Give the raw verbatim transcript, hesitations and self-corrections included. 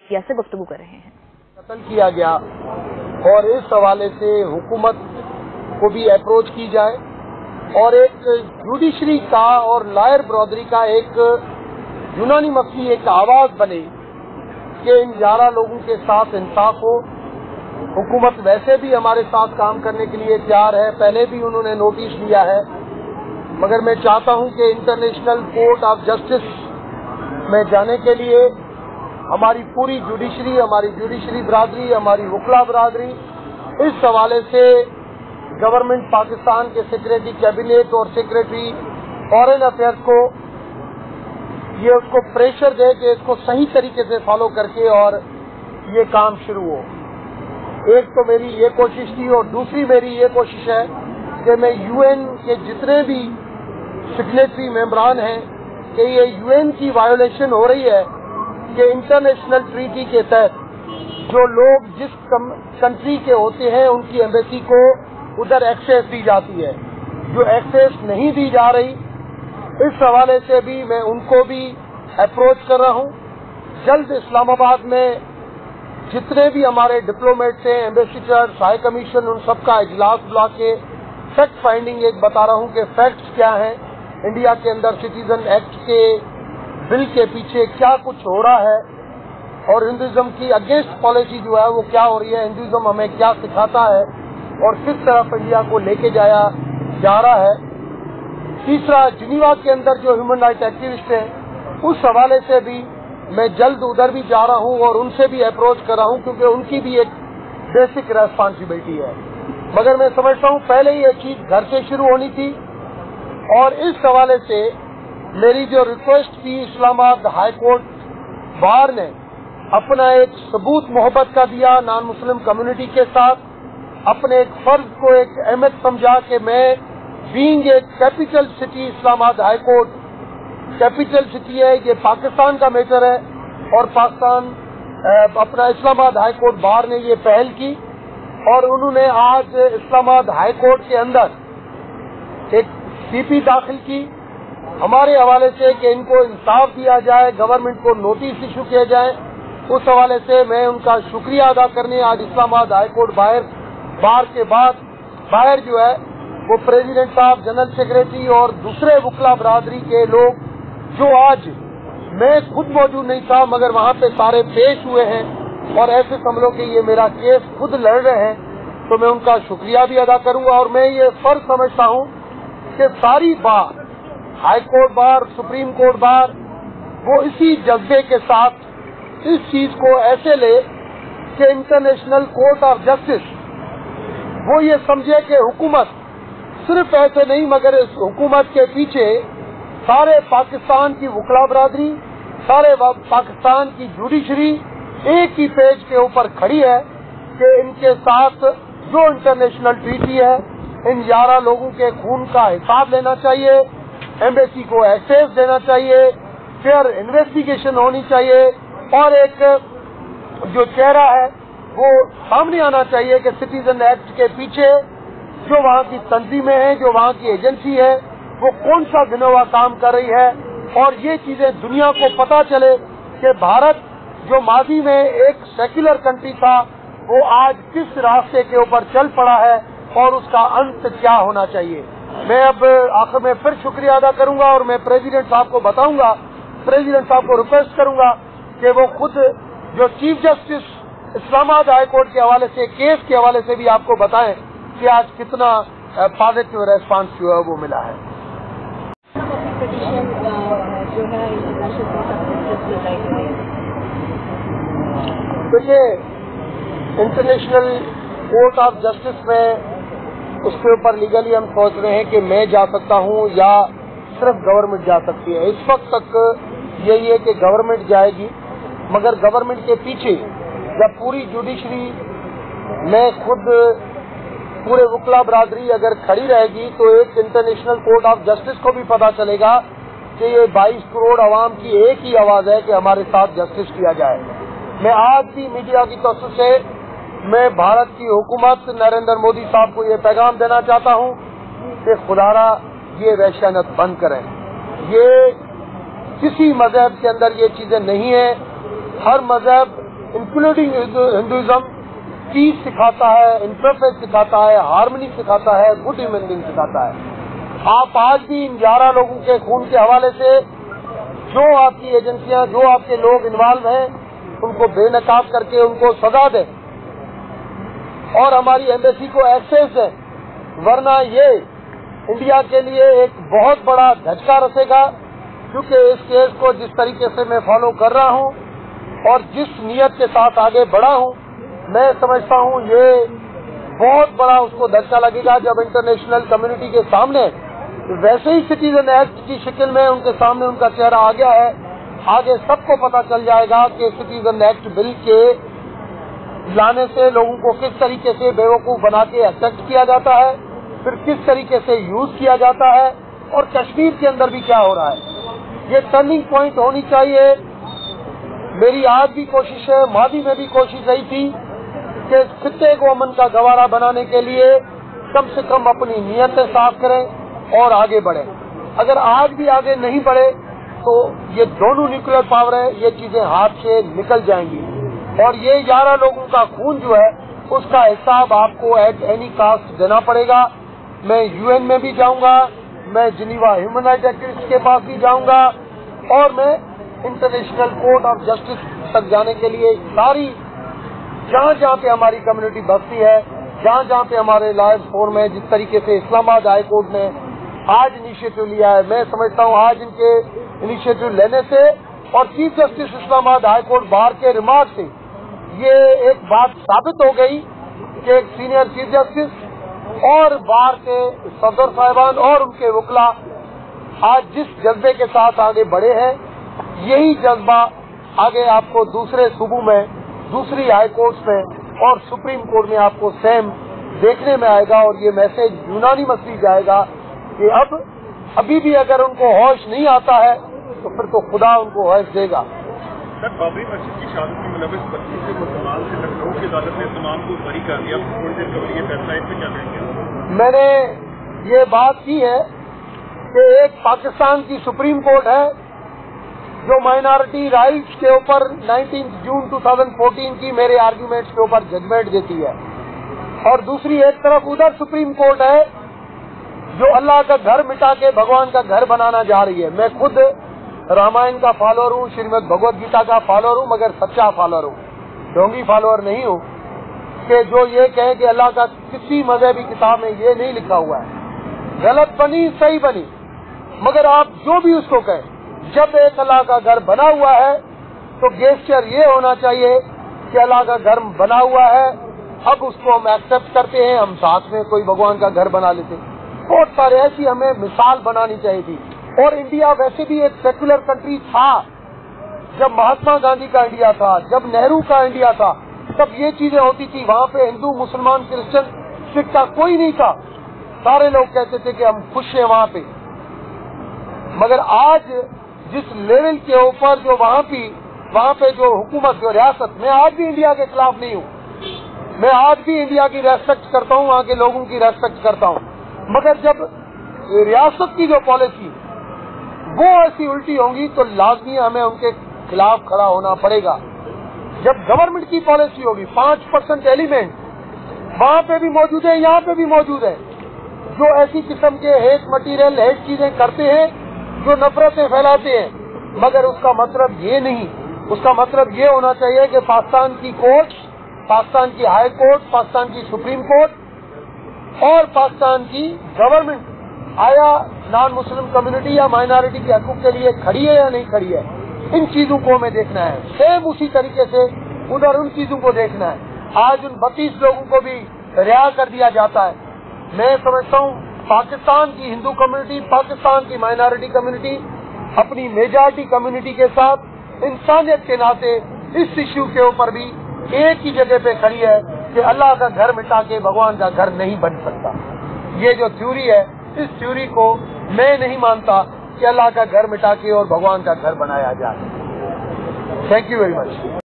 से गुफ्तगू कर रहे हैं। कत्ल किया गया और इस हवाले से हुकूमत को भी अप्रोच की जाए और एक जुडिशरी का और लॉयर ब्रदरी का एक यूनानिमसली एक आवाज बने कि इन ग्यारह लोगों के साथ इंसाफ हो। हुकूमत वैसे भी हमारे साथ काम करने के लिए तैयार है, पहले भी उन्होंने नोटिस दिया है, मगर मैं चाहता हूं कि इंटरनेशनल कोर्ट ऑफ जस्टिस में जाने के लिए हमारी पूरी जुडिशरी, हमारी जुडिशरी बरादरी, हमारी वकला बरादरी इस हवाले से गवर्नमेंट पाकिस्तान के सेक्रेटरी कैबिनेट और सेक्रेटरी फॉरेन अफेयर्स को ये उसको प्रेशर दे कि इसको सही तरीके से फॉलो करके और ये काम शुरू हो। एक तो मेरी ये कोशिश थी और दूसरी मेरी ये कोशिश है कि मैं यूएन के जितने भी सिग्नेटरी मेंबरान हैं कि ये यूएन की वायोलेशन हो रही है कि इंटरनेशनल ट्रीटी के तहत जो लोग जिस कंट्री के होते हैं उनकी एम्बेसी को उधर एक्सेस दी जाती है, जो एक्सेस नहीं दी जा रही, इस हवाले से भी मैं उनको भी अप्रोच कर रहा हूं। जल्द इस्लामाबाद में जितने भी हमारे डिप्लोमेट्स हैं, एम्बेसडर्स, हाई कमीशन, उन सबका इजलास बुला के फैक्ट फाइंडिंग एक बता रहा हूं कि फैक्ट्स क्या हैं, इंडिया के अंदर सिटीजन एक्ट के बिल के पीछे क्या कुछ हो रहा है और हिंदुइज्म की अगेंस्ट पॉलिसी जो है वो क्या हो रही है, हिंदुइज्म हमें क्या सिखाता है और किस तरफ इंडिया को लेके जाया जा रहा है। तीसरा, जिनीवा के अंदर जो ह्यूमन राइट एक्टिविस्ट हैं उस हवाले से भी मैं जल्द उधर भी जा रहा हूं और उनसे भी अप्रोच कर रहा हूं क्योंकि उनकी भी एक बेसिक रेस्पॉन्सिबिलिटी है। मगर मैं समझता हूं पहले ही ये चीज घर से शुरू होनी थी और इस हवाले से मेरी जो रिक्वेस्ट थी, इस्लामाबाद हाई कोर्ट बार ने अपना एक सबूत मोहब्बत का दिया नॉन मुस्लिम कम्युनिटी के साथ, अपने एक फर्ज को एक अहमियत समझा कि मैं बीइंग एक capital city, Islamabad high court capital city है, ये पाकिस्तान का मैटर है और पाकिस्तान अपना इस्लामाबाद हाई कोर्ट बार ने ये पहल की और उन्होंने आज इस्लामाबाद हाई कोर्ट के अंदर एक सीपी दाखिल की हमारे हवाले से कि इनको इंसाफ दिया जाए, गवर्नमेंट को नोटिस इशू किया जाए। उस हवाले से मैं उनका शुक्रिया अदा करने आज इस्लामाबाद हाई कोर्ट बाहर बार के बाद बाहर जो है वो प्रेसिडेंट साहब, जनरल सेक्रेटरी और दूसरे वकला बरादरी के लोग जो आज मैं खुद मौजूद नहीं था मगर वहाँ पे सारे पेश हुए हैं और ऐसे समझो कि ये मेरा केस खुद लड़ रहे हैं, तो मैं उनका शुक्रिया भी अदा करूंगा। और मैं ये फर्ज समझता हूँ कि सारी bar, high court bar, supreme court bar, वो इसी जज्बे के साथ इस चीज को ऐसे ले कि इंटरनेशनल कोर्ट ऑफ जस्टिस वो ये समझे कि हुकूमत सिर्फ ऐसे नहीं मगर इस हुकूमत के पीछे सारे पाकिस्तान की वकला बरादरी, सारे पाकिस्तान की जुडिशरी एक ही पेज के ऊपर खड़ी है कि इनके साथ जो इंटरनेशनल ट्रीटी है, इन ग्यारह लोगों के खून का हिसाब लेना चाहिए, एम्बेसी को एक्सेस देना चाहिए, फेयर इन्वेस्टिगेशन होनी चाहिए और एक जो चेहरा है वो सामने आना चाहिए कि सिटीजन एक्ट के पीछे जो वहाँ की तंजीमें हैं, जो वहाँ की एजेंसी है, वो कौन सा गिनोवा काम कर रही है और ये चीजें दुनिया को पता चले कि भारत जो माजी में एक सेक्युलर कंट्री था वो आज किस रास्ते के ऊपर चल पड़ा है और उसका अंत क्या होना चाहिए। मैं अब आखिर में फिर शुक्रिया अदा करूंगा और मैं प्रेसिडेंट साहब को बताऊंगा, प्रेसिडेंट साहब को रिक्वेस्ट करूंगा कि वो खुद जो chief justice Islamabad high court के हवाले से, केस के हवाले से भी आपको बताएं कि आज कितना पॉजिटिव रेस्पॉन्स जो है वो मिला है। देखिए, इंटरनेशनल कोर्ट ऑफ जस्टिस में उसके ऊपर लीगली हम सोच रहे हैं कि मैं जा सकता हूं या सिर्फ गवर्नमेंट जा सकती है। इस वक्त तक यही है कि गवर्नमेंट जाएगी, मगर गवर्नमेंट के पीछे जब पूरी जुडिशरी में खुद पूरे वकला बरादरी अगर खड़ी रहेगी तो एक इंटरनेशनल कोर्ट ऑफ जस्टिस को भी पता चलेगा कि ये बाईस करोड़ आवाम की एक ही आवाज है कि हमारे साथ जस्टिस किया जाए। मैं आज भी मीडिया की तरफ से मैं भारत की हुकूमत नरेंद्र मोदी साहब को ये पैगाम देना चाहता हूँ कि खुदारा ये वहशानत बंद करें। ये किसी मजहब के अंदर ये चीजें नहीं है। हर मजहब इंक्लूडिंग हिंदुइज्म, पीस सिखाता है, इंटरफेस सिखाता है, हार्मनी सिखाता है, गुड ह्यूमन बीइंग सिखाता है। आप आज भी इन ग्यारह लोगों के खून के हवाले से जो आपकी एजेंसियां, जो आपके लोग इन्वॉल्व हैं, उनको बेनकाब करके उनको सजा दें और हमारी एम्बेसी को एक्सेस दें, वरना ये इंडिया के लिए एक बहुत बड़ा झटका रसेगा। क्योंकि इस केस को जिस तरीके से मैं फॉलो कर रहा हूं और जिस नीयत के साथ आगे बढ़ा हूं, मैं समझता हूं ये बहुत बड़ा उसको धक्का लगेगा जब इंटरनेशनल कम्युनिटी के सामने वैसे ही सिटीजन एक्ट की शक्ल में उनके सामने उनका चेहरा आ गया है। आगे सबको पता चल जाएगा कि सिटीजन एक्ट बिल के लाने से लोगों को किस तरीके से बेवकूफ बना के एक्सेप्ट किया जाता है, फिर किस तरीके से यूज किया जाता है, और कश्मीर के अंदर भी क्या हो रहा है। ये टर्निंग पॉइंट होनी चाहिए। मेरी आज भी कोशिश है, मादी में भी कोशिश रही थी कि खित्ते को अमन का गवारा बनाने के लिए कम से कम अपनी नीयतें साफ करें और आगे बढ़े। अगर आज भी आगे नहीं बढ़े तो ये दोनों न्यूक्लियर पावर है, ये चीजें हाथ से निकल जाएंगी और ये ग्यारह लोगों का खून जो है उसका हिसाब आपको एट एनी कास्ट देना पड़ेगा। मैं यूएन में भी जाऊंगा, मैं जिनीवा ह्यूमन राइट एक्टिविस्ट के पास भी जाऊंगा और मैं इंटरनेशनल कोर्ट ऑफ जस्टिस तक जाने के लिए सारी जहाँ जहाँ पे हमारी कम्युनिटी बसती है, जहाँ जहाँ पे हमारे लॉयर्स फोरम है, जिस तरीके से इस्लामाबाद हाई कोर्ट ने आज इनिशिएटिव लिया है, मैं समझता हूँ आज इनके इनिशिएटिव लेने से और chief justice Islamabad high court bar के रिमार्क से ये एक बात साबित हो गई कि एक सीनियर चीफ जस्टिस और बार के सदर साहिबान और उनके वकला आज जिस जज्बे के साथ आगे बढ़े हैं, यही जज्बा आगे आपको दूसरे सूबों में, दूसरी हाई कोर्ट्स में और सुप्रीम कोर्ट में आपको सेम देखने में आएगा और ये मैसेज यूनानी मसीह जाएगा कि अब अभी भी अगर उनको होश नहीं आता है तो फिर तो खुदा उनको होश देगा। सर, बाबरी मस्जिद की शहादत में मुलविस पच्चीस मुसलमान से लखनऊ की अदालत ने तमाम को बरी कर दिया। थोड़ी देर कबल ये फैसला, इस पे क्या कहेंगे? मैंने ये बात की है कि एक पाकिस्तान की सुप्रीम कोर्ट है जो माइनॉरिटी राइट्स के ऊपर उन्नीस जून दो हज़ार चौदह की मेरे आर्ग्यूमेंट्स के ऊपर जजमेंट देती है और दूसरी एक तरफ उधर सुप्रीम कोर्ट है जो अल्लाह का घर मिटा के भगवान का घर बनाना जा रही है। मैं खुद रामायण का फॉलोअर हूँ, श्रीमद् भगवद गीता का फॉलोअर हूँ, मगर सच्चा फॉलोअर हूँ, ढोंगी फॉलोअर नहीं हूँ कि जो ये कहे कि अल्लाह का किसी मजहबी किताब में ये नहीं लिखा हुआ है। गलत बनी सही बनी, मगर आप जो भी उसको कहें, जब एक अल्लाह का घर बना हुआ है तो गेस्चर ये होना चाहिए कि अल्लाह का घर बना हुआ है, अब उसको हम एक्सेप्ट करते हैं, हम साथ में कोई भगवान का घर बना लेते। बहुत सारे ऐसी हमें मिसाल बनानी चाहिए थी। और इंडिया वैसे भी एक सेक्युलर कंट्री था, जब महात्मा गांधी का इंडिया था, जब नेहरू का इंडिया था, तब ये चीजें होती थी। वहाँ पे हिंदू, मुसलमान, क्रिश्चियन, सिख का कोई नहीं था, सारे लोग कहते थे कि हम खुश हैं वहाँ पे। मगर आज जिस लेवल के ऊपर जो वहाँ की वहाँ पे जो हुकूमत, जो रियासत, मैं आज भी इंडिया के खिलाफ नहीं हूँ, मैं आज भी इंडिया की रेस्पेक्ट करता हूँ, वहाँ के लोगों की रेस्पेक्ट करता हूँ, मगर जब रियासत की जो पॉलिसी वो ऐसी उल्टी होंगी तो लाजमी हमें उनके खिलाफ खड़ा होना पड़ेगा। जब गवर्नमेंट की पॉलिसी होगी, पांच परसेंट एलिमेंट वहाँ पे भी मौजूद है, यहाँ पे भी मौजूद है, जो ऐसी किस्म के हेट मटीरियल, हेट चीजें करते हैं, जो नफरतें फैलाते हैं, मगर उसका मतलब ये नहीं, उसका मतलब ये होना चाहिए कि पाकिस्तान की कोर्ट, पाकिस्तान की हाई कोर्ट, पाकिस्तान की सुप्रीम कोर्ट और पाकिस्तान की गवर्नमेंट आया नॉन मुस्लिम कम्युनिटी या माइनॉरिटी के हकूक के लिए खड़ी है या नहीं खड़ी है, इन चीजों को हमें देखना है। सेम उसी तरीके से उधर उन चीजों को देखना है। आज उन बत्तीस लोगों को भी रिहा कर दिया जाता है। मैं समझता हूँ पाकिस्तान की हिंदू कम्युनिटी, पाकिस्तान की माइनॉरिटी कम्युनिटी अपनी मेजॉरिटी कम्युनिटी के साथ इंसानियत के नाते इस इश्यू के ऊपर भी एक ही जगह पे खड़ी है कि अल्लाह का घर मिटा के भगवान का घर नहीं बन सकता। ये जो थ्योरी है, इस थ्योरी को मैं नहीं मानता कि अल्लाह का घर मिटा के और भगवान का घर बनाया जाए। Thank you very much.